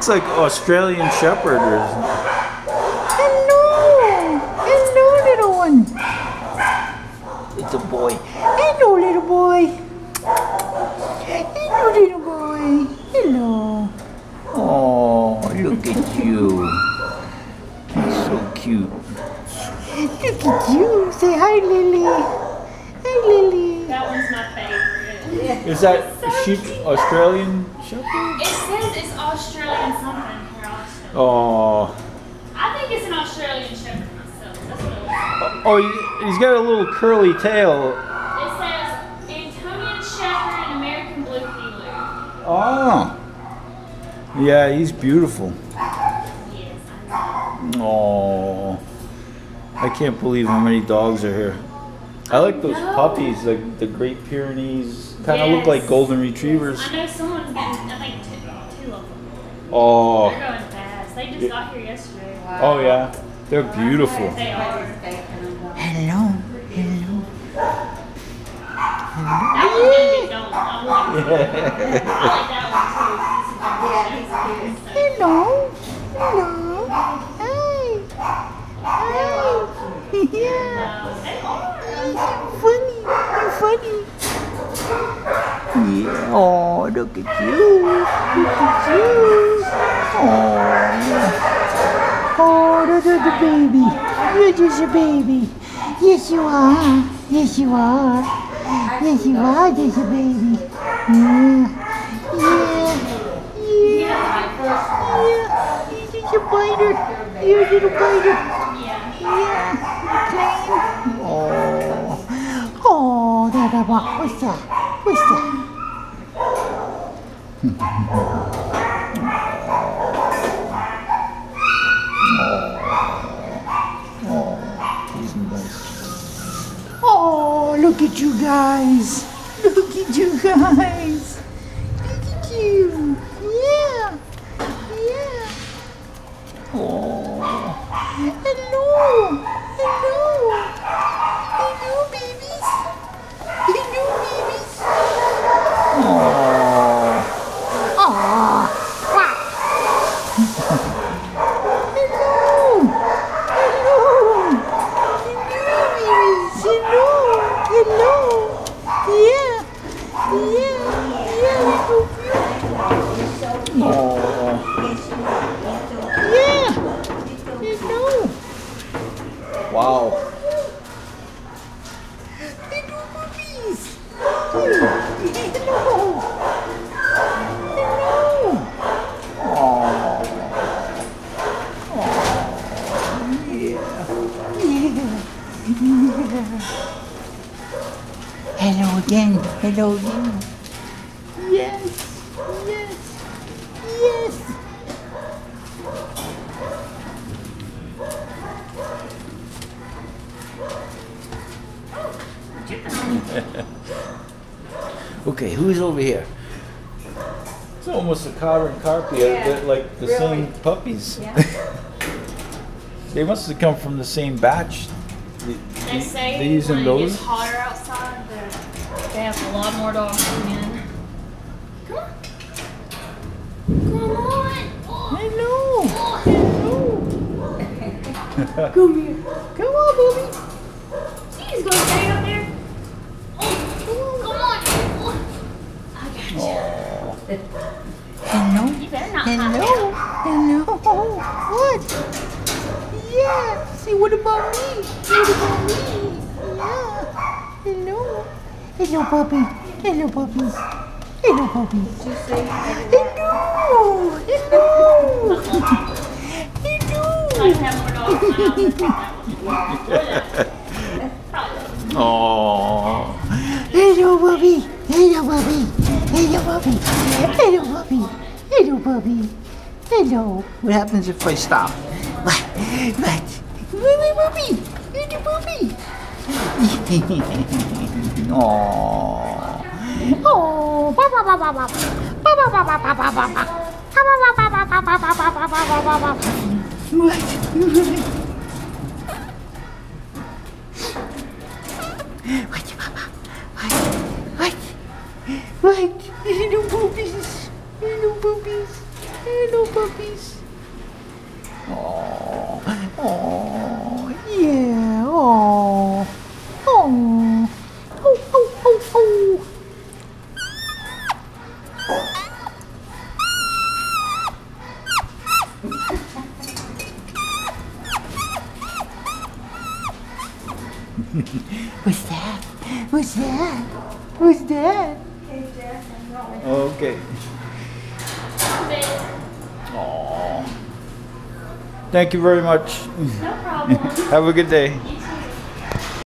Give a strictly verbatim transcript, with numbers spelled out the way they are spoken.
looks like Australian Shepherd or something. Hello! Hello, little one. It's a boy. Hello, little boy. Hello, little boy. Hello. Oh, look at you. He's so cute. Look at you. Say hi, Lily. Hi, Lily. That one's my favorite. Is that sheep Australian Shepherd? It says it's Australian something here. I'll show you. Oh. I think it's an Australian Shepherd myself. That's what it was. Oh, he- he's got a little curly tail. It says Antonian Shepherd and American Blue Heeler. Oh. Yeah, he's beautiful. Yes, I know. Oh. I can't believe how many dogs are here. I like those No. puppies, like the Great Pyrenees. Kind of look Yes. like golden retrievers. I know someone's getting, I think, two, two of them. Oh. They're going fast. They just got here yesterday. Oh yeah. They're beautiful. They are. Hello. Hello. That one's gonna get going. I want to. I like that one too. Hello. Hello. Hi. Hi. Yeah. They are. You're funny. You're funny. Yeah. Oh, look at you. Look at you. Oh, yeah. Oh, look at the baby. You're just a baby. Yes, you are. Yes, you are. Yes, you are just a baby. Yeah. Yeah. Yeah. Yeah. You're just a biter. You're a little biter. Yeah. Yeah. Clean. Oh. Oh, that, that, what? What's that? What's that? He's nice. Oh, look at you guys. Look at you guys. Look at you. Yeah. Yeah. Oh. Hello. Hello. Hello, babies. Hello, babies. Oh. Aw. Hello. Hello. Hello, babies. Hello. Hello. Yeah. Yeah. Yeah, you're so beautiful. Oh. Yeah. Hello. Wow. Hello, puppies. Hello. Hello. Oh. Yeah. Yeah. Hello again. Hello again. Yes. Yes. Yes. Okay, who's over here? It's almost a Cotter and Carpia. Yeah, They're like the really. same puppies. Yeah. They must have come from the same batch. They say These when and it those? gets hotter outside, that they have a lot more dogs coming in. Come on. Come on. Oh, Hello. oh. Hello. Come here. Come on, baby. He's going to stay up there. Oh, come on. Oh. I got you. Hello. You better not Hello. hop Hello. What? Yeah. Say, what about me? What about me? Yeah. Hello. Hello, puppy. Hello, puppies. Hello, puppies. Hello. Hello. Hello. I have more dogs now. Oh. Hello, puppy. Hello, puppy. Hello, puppy. Hello, puppy. Hello, puppy. Hello. What happens if I stop? What? What? Wait, wait, puppy. Hello, puppy. Oh. Oh. Ba, ba, ba, ba, ba. Ba, ba, ba, ba, ba, ba, ba, ba. Ba, ba, ba, ba, ba, ba, ba, ba, ba, ba, ba, ba. What? What, Papa? What? What? What? Hello, puppies. Hello, puppies. Hello, puppies. Oh, oh, yeah. Oh, oh, oh, oh, oh, oh. What's that? What's that? What's that? Okay. Babe, Aw. Thank you very much. no problem. Have a good day. You